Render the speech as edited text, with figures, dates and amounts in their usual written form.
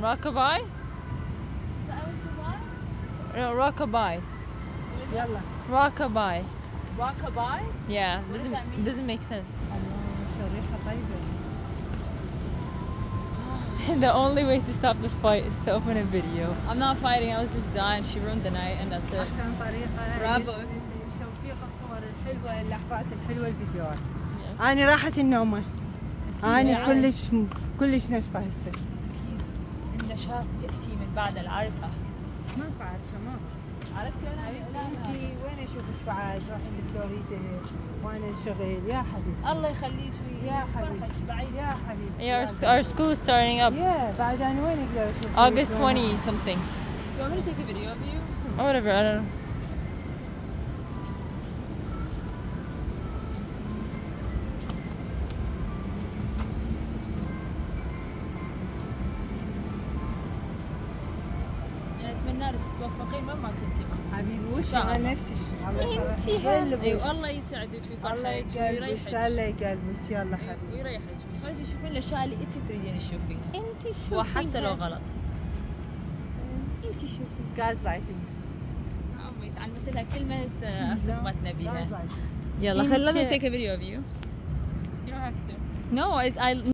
Rockabye? Is that Al-Sabai? No, Rockabye. يلا. Rockabye. Rockabye? Yeah, What does that mean? doesn't make sense. الله ريحة طيبة. The only way to stop the fight is to open a video. I'm not fighting, I was just dying. She ruined the night and that's it. أحسن طريقة برافو. لتوثيق الصور الحلوة اللحظات الحلوة الفيديوهات. Yeah. أنا راحت النومة. أنا يعني. كلش نشطة هسه. النشاط تأتي من بعد العركة. ما بعرف تمام. عرفتي أنا؟ انت وين اشوفك بعد رايحين لفلوريدا وانا الشغل يا حبيبي. الله يخليك يا حبيبي. فرحك بعيد. يا حبيبي. Yeah, our school is starting up يا بعد انا وين اقدر اشوفك؟ August 20 something. You want me to take a video of you? Or whatever, I don't know. أنا أتمنى لك تتوفقين وين ما كنتي. حبيبي وش شاء انا الله. نفس الشيء الله انتي يفرحك. أيوة الله يسعدك في فرحك الله يقلبس الله يقلبس يلا حبيبي. ويريحك. خلينا تشوفين الأشياء اللي أنت تريدين تشوفينها. انتي شوفي وحتى لو غلط. انتي شوفي. غاز لايتنج. أمي تعلمت لها كلمة سبقتنا بيها. غاز لايتنج. يلا Let me خلينا take a video of you. You don't have to. No, I